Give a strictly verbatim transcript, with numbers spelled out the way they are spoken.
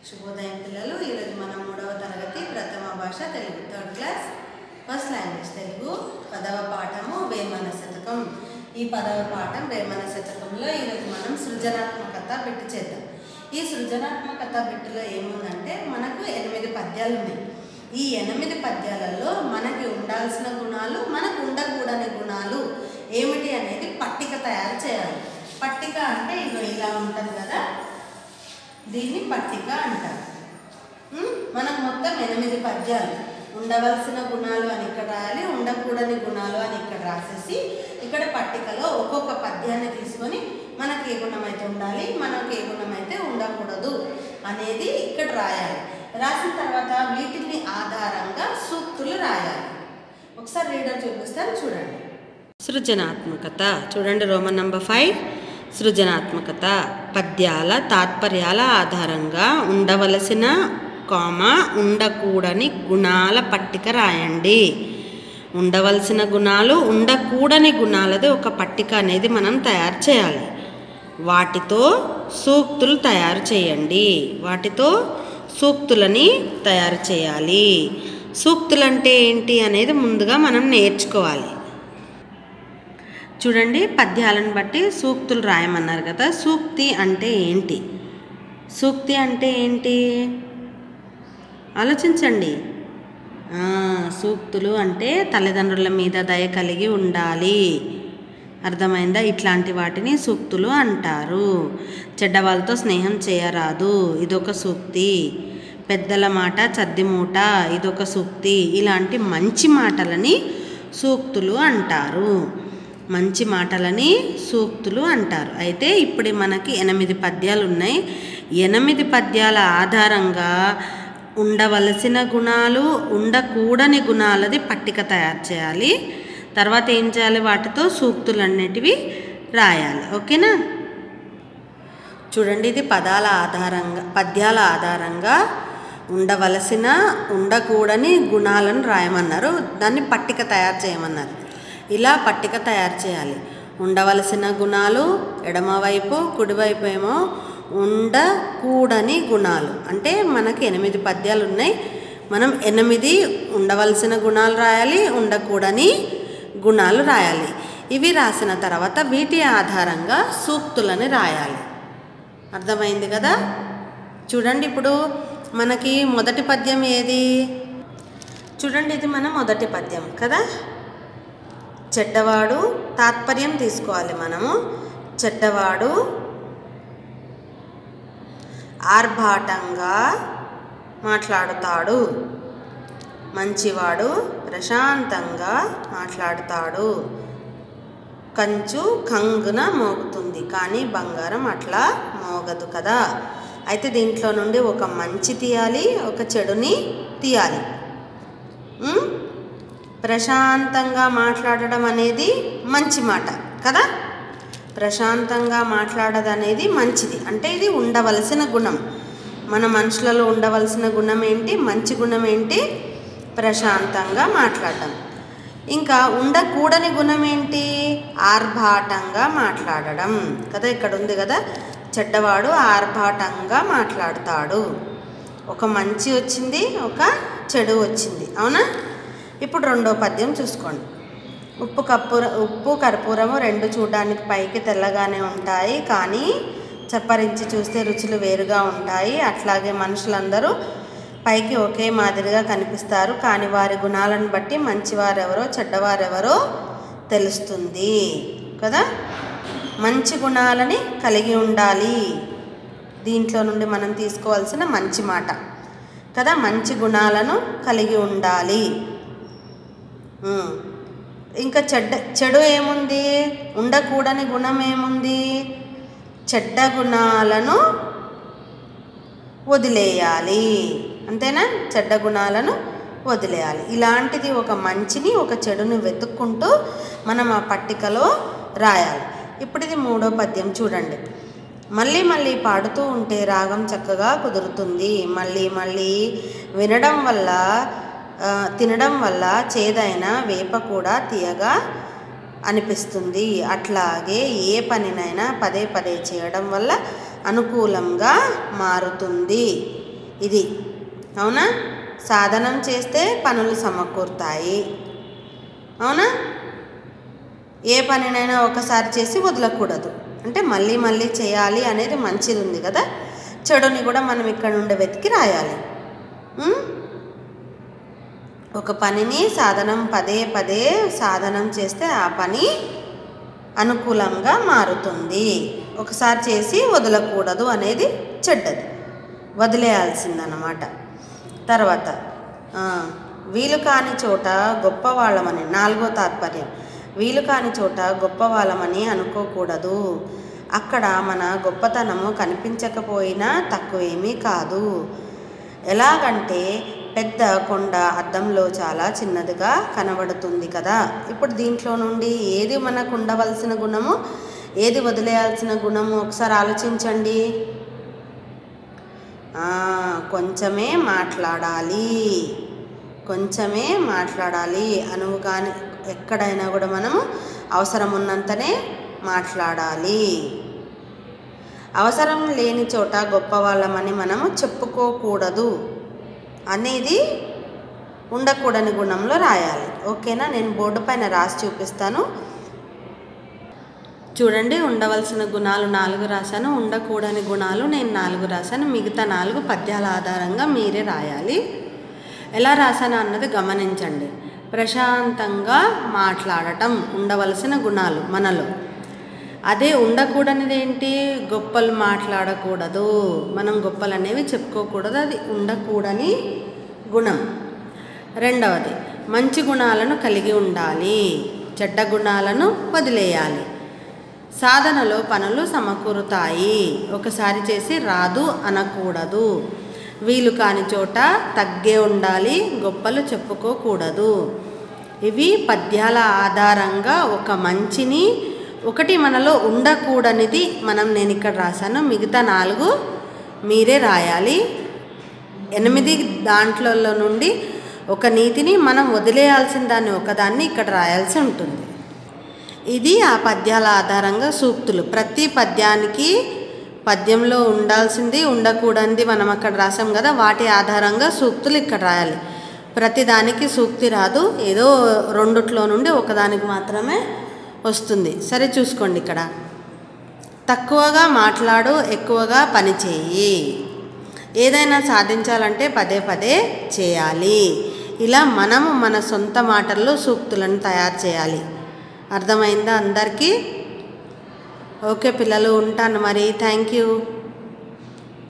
శుభోదయం పిల్లలు, ఈరోజు మనం మూడవ తరగతి ప్రథమ భాష Telugu third class first language Telugu పదవ పాఠము వేమన శతకం. ఈ పదవ పాఠం వేమన శతకంలో ఈరోజు మనం సృజనాత్మకత బిట్టు చేద్దాం. ఈ సృజనాత్మకత బిట్టులో ఏముందంటే మనకు ఎనిమిది పద్యాలు ఉన్నాయి. ఈ ఎనిమిది పద్యాలలో మనకి ఉండాల్సిన గుణాలు, మనకు ఉండకూడని గుణాలు ఏమిటి అనేది పట్టిక తయారు చేయాలి. పట్టిక అంటే ఇగో ఇలా ఉంటుంది కదా, దీన్ని పట్టిక అంటారు. మనకు మొత్తం ఎనిమిది పద్యాలు, ఉండవలసిన గుణాలు అని ఇక్కడ రాయాలి, ఉండకూడని గుణాలు అని ఇక్కడ రాసేసి ఇక్కడ పట్టికలో ఒక్కొక్క పద్యాన్ని తీసుకొని మనకి ఏ గుణం అయితే ఉండాలి, మనకు ఏ గుణం అయితే ఉండకూడదు అనేది ఇక్కడ రాయాలి. రాసిన తర్వాత వీటిని ఆధారంగా సూక్తులు రాయాలి. ఒకసారి రీడర్ చూపిస్తాను చూడండి. సృజనాత్మకత చూడండి, రోమన్ నంబర్ ఫైవ్. సృజనాత్మకత పద్యాల తాత్పర్యాల ఆధారంగా ఉండవలసిన కామ ఉండకూడని గుణాల పట్టిక రాయండి. ఉండవలసిన గుణాలు, ఉండకూడని గుణాలది ఒక పట్టిక అనేది మనం తయారు చేయాలి. వాటితో సూక్తులు తయారు చేయండి. వాటితో సూక్తులని తయారు చేయాలి. సూక్తులు అంటే ఏంటి అనేది ముందుగా మనం నేర్చుకోవాలి. చూడండి, పద్యాలను బట్టి సూక్తులు రాయమన్నారు కదా. సూక్తి అంటే ఏంటి? సూక్తి అంటే ఏంటి ఆలోచించండి. సూక్తులు అంటే తల్లిదండ్రుల మీద దయ కలిగి ఉండాలి. అర్థమైందా? ఇట్లాంటి వాటిని సూక్తులు అంటారు. చెడ్డవాళ్ళతో స్నేహం చేయరాదు, ఇదొక సూక్తి. పెద్దల మాట చద్దిమూట, ఇదొక సూక్తి. ఇలాంటి మంచి మాటలని సూక్తులు అంటారు. మంచి మాటలని సూక్తులు అంటారు. అయితే ఇప్పుడు మనకి ఎనిమిది పద్యాలు ఉన్నాయి. ఎనిమిది పద్యాల ఆధారంగా ఉండవలసిన గుణాలు, ఉండకూడని గుణాలది పట్టిక తయారు చేయాలి. తర్వాత ఏం చేయాలి? వాటితో సూక్తులు అన్నిటివి రాయాలి. ఓకేనా? చూడండి, ఇది పదాల ఆధారంగా పద్యాల ఆధారంగా ఉండవలసిన, ఉండకూడని గుణాలను రాయమన్నారు. దాన్ని పట్టిక తయారు చేయమన్నారు. ఇలా పట్టిక తయారు చేయాలి. ఉండవలసిన గుణాలు ఎడమవైపు, కుడివైపు ఏమో ఉండకూడని గుణాలు. అంటే మనకి ఎనిమిది పద్యాలు ఉన్నాయి. మనం ఎనిమిది ఉండవలసిన గుణాలు రాయాలి, ఉండకూడని గుణాలు రాయాలి. ఇవి రాసిన తర్వాత వీటి ఆధారంగా సూక్తులని రాయాలి. అర్థమైంది కదా? చూడండి, ఇప్పుడు మనకి మొదటి పద్యం ఏది? చూడండి, ఇది మన మొదటి పద్యం కదా. చెడ్డవాడు తాత్పర్యం తీసుకోవాలి మనము. చెడ్డవాడు ఆర్భాటంగా మాట్లాడుతాడు, మంచివాడు ప్రశాంతంగా మాట్లాడుతాడు. కంచు కంగున మోగుతుంది కానీ బంగారం అట్లా మోగదు కదా. అయితే దీంట్లో నుండి ఒక మంచి తీయాలి, ఒక చెడుని తీయాలి. ప్రశాంతంగా మాట్లాడడం అనేది మంచి మాట కదా. ప్రశాంతంగా మాట్లాడడం అనేది మంచిది. అంటే ఇది ఉండవలసిన గుణం. మన మనుషులలో ఉండవలసిన గుణం ఏంటి? మంచి గుణం ఏంటి? ప్రశాంతంగా మాట్లాడడం. ఇంకా ఉండకూడని గుణం ఏంటి? ఆర్భాటంగా మాట్లాడడం కదా. ఇక్కడ ఉంది కదా, చెడ్డవాడు ఆర్భాటంగా మాట్లాడతాడు. ఒక మంచి వచ్చింది, ఒక చెడు వచ్చింది. అవునా? ఇప్పుడు రెండో పద్యం చూసుకోండి. ఉప్పు కర్పూర ఉప్పు కర్పూరము రెండు చూడడానికి పైకి తెల్లగానే ఉంటాయి, కానీ చప్పరించి చూస్తే రుచులు వేరుగా ఉంటాయి. అట్లాగే మనుషులందరూ పైకి ఒకే మాదిరిగా కనిపిస్తారు, కానీ వారి గుణాలను బట్టి మంచివారెవరో చెడ్డవారెవరో తెలుస్తుంది కదా. మంచి గుణాలని కలిగి ఉండాలి. దీంట్లో నుండి మనం తీసుకోవాల్సిన మంచి మాట కదా. మంచి గుణాలను కలిగి ఉండాలి. ఇంకా చెడ్డ చెడు ఏముంది? ఉండకూడని గుణం ఏముంది? చెడ్డ గుణాలను వదిలేయాలి. అంతేనా? చెడ్డ గుణాలను వదిలేయాలి. ఇలాంటిది ఒక మంచిని, ఒక చెడుని వెతుక్కుంటూ మనం ఆ పట్టికలో రాయాలి. ఇప్పుడు ఇది మూడో పద్యం చూడండి. మళ్ళీ మళ్ళీ పాడుతూ ఉంటే రాగం చక్కగా కుదురుతుంది. మళ్ళీ మళ్ళీ వినడం వల్ల, తినడం వల్ల చేదైన వేప కూడా తీయగా అనిపిస్తుంది. అట్లాగే ఏ పనినైనా పదే పదే చేయడం వల్ల అనుకూలంగా మారుతుంది. ఇది అవునా? సాధనం చేస్తే పనులు సమకూరుతాయి. అవునా? ఏ పనినైనా ఒకసారి చేసి వదలకూడదు, అంటే మళ్ళీ మళ్ళీ చేయాలి అనేది మంచిది ఉంది కదా. చెడుని కూడా మనం ఇక్కడ నుండి వెతికి రాయాలి. ఒక పనిని సాధనం పదే పదే సాధనం చేస్తే ఆ పని అనుకూలంగా మారుతుంది. ఒకసారి చేసి వదలకూడదు అనేది చెడ్డది, వదిలేయాల్సిందన్నమాట. తర్వాత వీలు కాని చోట గొప్పవాళ్ళమని, నాలుగో తాత్పర్యం, వీలు కాని చోట గొప్పవాళ్ళమని అనుకోకూడదు. అక్కడ మన గొప్పతనము కనిపించకపోయినా తక్కువేమీ కాదు. ఎలాగంటే పెద్ద కొండ అద్దంలో చాలా చిన్నదిగా కనబడుతుంది కదా. ఇప్పుడు దీంట్లో నుండి ఏది మనకు ఉండవలసిన గుణము, ఏది వదిలేయాల్సిన గుణము ఒకసారి ఆలోచించండి. కొంచెమే మాట్లాడాలి, కొంచెమే మాట్లాడాలి అనువు కానీ ఎక్కడైనా కూడా మనము అవసరం ఉన్నంతనే మాట్లాడాలి. అవసరం లేని చోట గొప్పవాళ్ళమని మనము చెప్పుకోకూడదు అనేది ఉండకూడని గుణంలో రాయాలి. ఓకేనా? నేను బోర్డు పైన రాసి చూపిస్తాను చూడండి. ఉండవలసిన గుణాలు నాలుగు రాశాను, ఉండకూడని గుణాలు నేను నాలుగు రాశాను. మిగతా నాలుగు పద్యాల ఆధారంగా మీరే రాయాలి. ఎలా రాశాను అన్నది గమనించండి. ప్రశాంతంగా మాట్లాడటం ఉండవలసిన గుణాలు మనలో. అదే ఉండకూడనిది ఏంటి? గొప్పలు మాట్లాడకూడదు, మనం గొప్పలు అనేవి చెప్పుకోకూడదు, అది ఉండకూడని గుణం. రెండవది మంచి గుణాలను కలిగి ఉండాలి, చెడ్డ గుణాలను వదిలేయాలి. సాధనలో పనులు సమకూరుతాయి, ఒకసారి చేసి రాదు అనకూడదు. వీలు కాని చోట తగ్గే ఉండాలి, గొప్పలు చెప్పుకోకూడదు. ఇవి పద్యాల ఆధారంగా ఒక మంచిని, ఒకటి మనలో ఉండకూడనిది మనం నేను ఇక్కడ రాశాను. మిగతా నాలుగు మీరే రాయాలి. ఎనిమిది దాంట్లో నుండి ఒక నీతిని మనం వదిలేయాల్సిన దాన్ని ఒకదాన్ని ఇక్కడ రాయాల్సి ఉంటుంది. ఇది ఆ పద్యాల ఆధారంగా సూక్తులు. ప్రతి పద్యానికి పద్యంలో ఉండాల్సింది, ఉండకూడనిది మనం అక్కడ రాసాం కదా, వాటి ఆధారంగా సూక్తులు ఇక్కడ రాయాలి. ప్రతిదానికి సూక్తి రాదు, ఏదో రెండుట్లో నుండి ఒకదానికి మాత్రమే వస్తుంది. సరే చూసుకోండి. ఇక్కడ తక్కువగా మాట్లాడు, ఎక్కువగా పని చేయి. ఏదైనా సాధించాలంటే పదే పదే చేయాలి. ఇలా మనము మన సొంత మాటల్లో సూక్తులను తయారు చేయాలి. అర్థమైందా అందరికీ? ఓకే పిల్లలు, ఉంటాను మరి. Thank you.